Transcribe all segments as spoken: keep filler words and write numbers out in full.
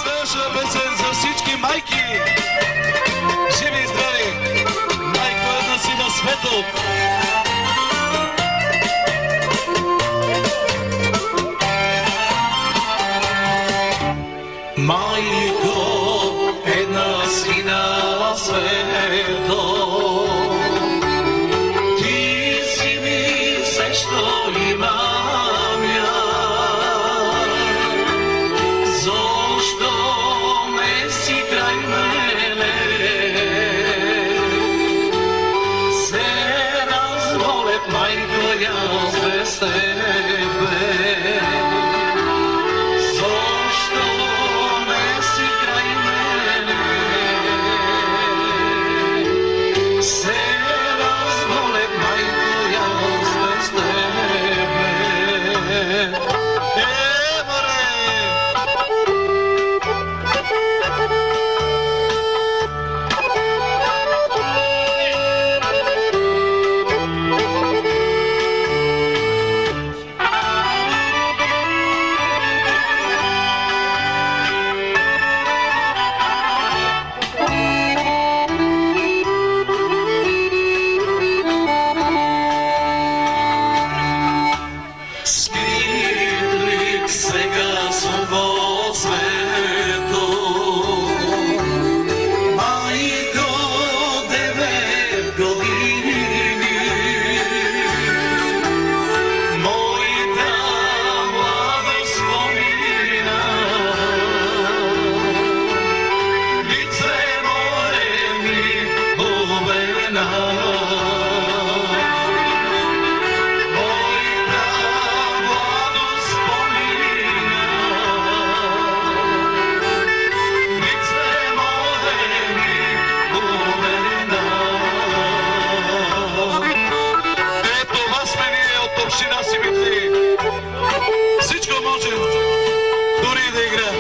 следващата песен за всички майки. Живи и здрави! Майко една си на светъл! Майко една си на светъл, ти си ми все, що имам я. Защо не си край мене? Се разволет, майко, аз без тебе. Защо не си край мене? Се разволет, майко, аз без тебе. Е, море! Скритлик, сега съм во свето. Майко, девет години, моята младост спомина. Лице море ми обена. Всичко можем, дори да играем.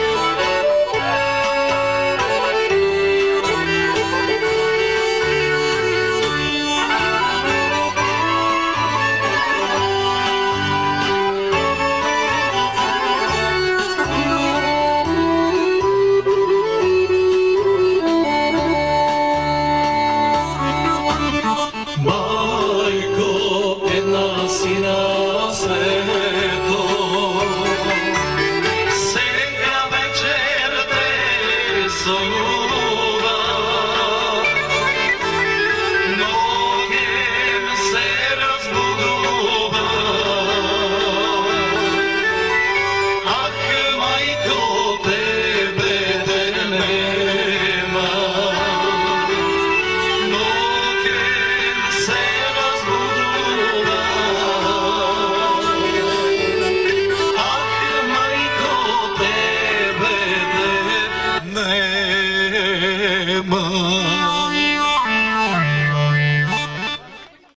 Майко, една си на свето, сега вечер те съм